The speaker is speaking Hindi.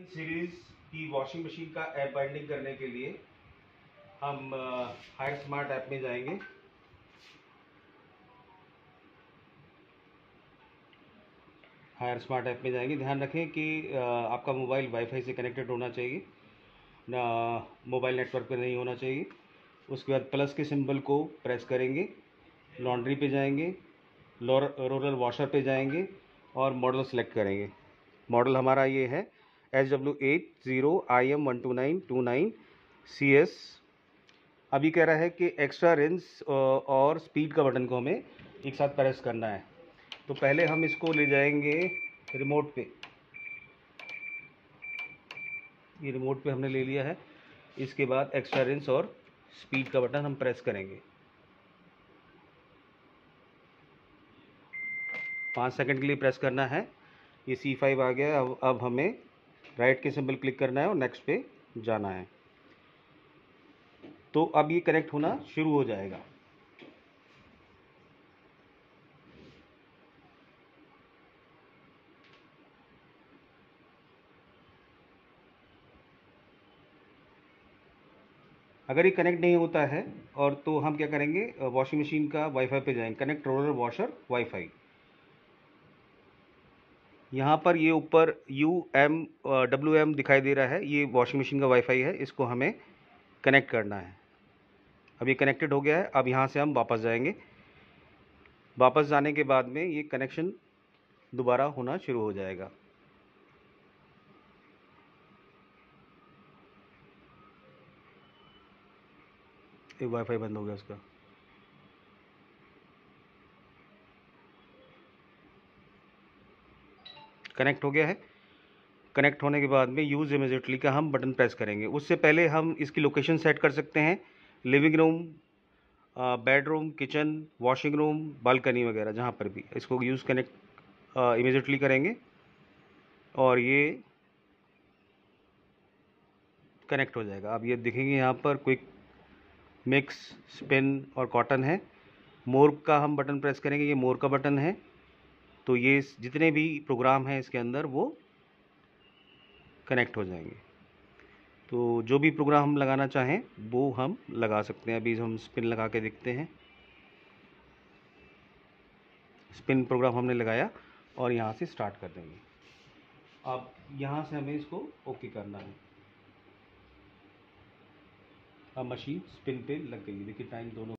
सीरीज की वॉशिंग मशीन का ऐप बाइंडिंग करने के लिए हम हायर स्मार्ट ऐप में जाएंगे। हायर स्मार्ट ऐप में जाएंगे। ध्यान रखें कि आपका मोबाइल वाईफाई से कनेक्टेड होना चाहिए, ना मोबाइल नेटवर्क पर नहीं होना चाहिए। उसके बाद प्लस के सिंबल को प्रेस करेंगे, लॉन्ड्री पे जाएंगे, रोलर वॉशर पे जाएंगे और मॉडल सेलेक्ट करेंगे। मॉडल हमारा ये है SW80IM12929CS। अभी कह रहा है कि एक्स्ट्रा रेंज और स्पीड का बटन को हमें एक साथ प्रेस करना है। तो पहले हम इसको ले जाएंगे रिमोट पे। ये रिमोट पे हमने ले लिया है। इसके बाद एक्स्ट्रा रेंज और स्पीड का बटन हम प्रेस करेंगे। 5 सेकंड के लिए प्रेस करना है। ये C5 आ गया। अब हमें राइट के सिंबल क्लिक करना है और नेक्स्ट पे जाना है। तो अब ये कनेक्ट होना शुरू हो जाएगा। अगर ये कनेक्ट नहीं होता है और तो हम क्या करेंगे, वॉशिंग मशीन का वाईफाई पे जाएंगे, कनेक्ट रोलर वॉशर वाईफाई। यहाँ पर ये ऊपर UMWM दिखाई दे रहा है, ये वॉशिंग मशीन का वाईफाई है। इसको हमें कनेक्ट करना है। अब ये कनेक्टेड हो गया है। अब यहाँ से हम वापस जाएंगे। वापस जाने के बाद में ये कनेक्शन दोबारा होना शुरू हो जाएगा। एक वाईफाई बंद हो गया उसका। कनेक्ट हो गया है। कनेक्ट होने के बाद में यूज़ इमीडिएटली का हम बटन प्रेस करेंगे। उससे पहले हम इसकी लोकेशन सेट कर सकते हैं। Living room, bedroom, kitchen, washing room, balcony वगैरह, जहाँ पर भी इसको यूज़ कनेक्ट इमीडिएटली करेंगे और ये कनेक्ट हो जाएगा। अब ये दिखेंगे यहाँ पर क्विक, मिक्स, स्पिन और कॉटन है। मोर का हम बटन प्रेस करेंगे, ये मोर का बटन है। तो ये जितने भी प्रोग्राम हैं इसके अंदर वो कनेक्ट हो जाएंगे। तो जो भी प्रोग्राम हम लगाना चाहें वो हम लगा सकते हैं। अभी हम स्पिन लगा के देखते हैं। स्पिन प्रोग्राम हमने लगाया और यहाँ से स्टार्ट कर देंगे। अब यहाँ से हमें इसको ओके करना है। अब मशीन स्पिन पे लग गई। देखिए टाइम दोनों